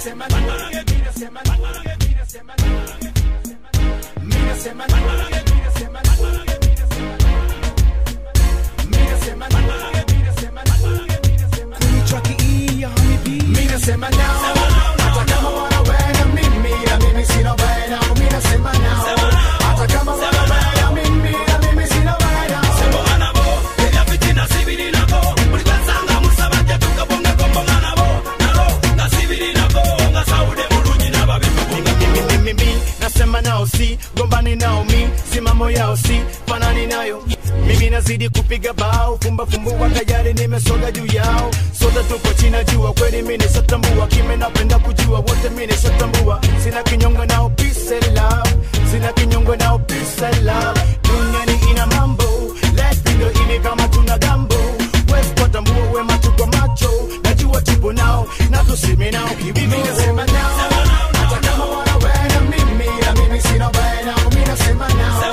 Mimi nazidi kupiga bao, fumba fumbua tayari nimesoga juu yao. Sote tuko china jua, kweli mimi nishatambua, kime napenda kujua, wote mimi nishatambua. Sina kinyongo nao peace and love, sina kinyongo nao peace and love. Duniani ina mambo, let's ndio ili kama tuna gambo. Wewe kutambua we macho kwa macho, najua tupo nao, na tuseme nao kibibi. Mimi nasema nao, hata kama wana wewe na mimi sina wewe nao, mimi nasema nao.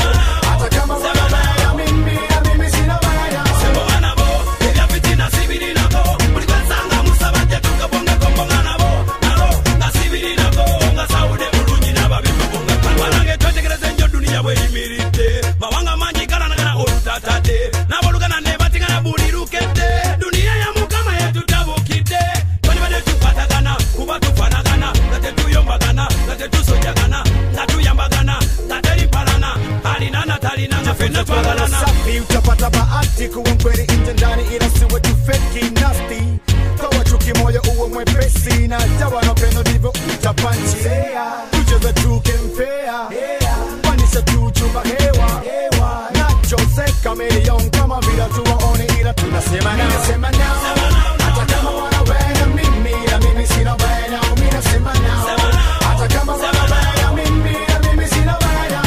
Utapata bahati kuwa mkweli nje ndani, ila siwe tu fake nasty. Toa chuki moyo uwe mwepesi, na jawa na pendo ndivyo utapanchi. Tucheze tukemfea, panisha tu chumba hewa. Nacho se kameleon kama vila tuwaone, ila tunasema nao. Nasema nao, hata kama wana wewe na mimi sina wewe nao. Mimi nasema nao, hata kama wana wewe na mimi sina wewe nao.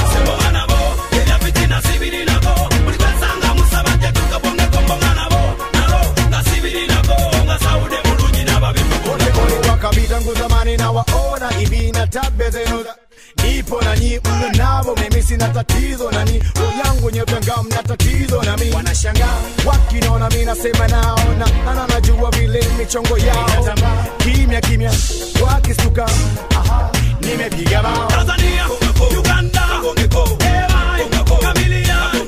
Kabitangu zamani na waona hivi na tabia zenu nipo na nyi mno nabo, mimi sina tatizo na ni yangu nyepanga mna tatizo na mimi. Wanashangaa wakiniona mimi nasema nao, na najua vile michongo yao. Kimya kimya wakistuka, nimepiga bao. Tanzania, Uganda, Kenya, Kamilia.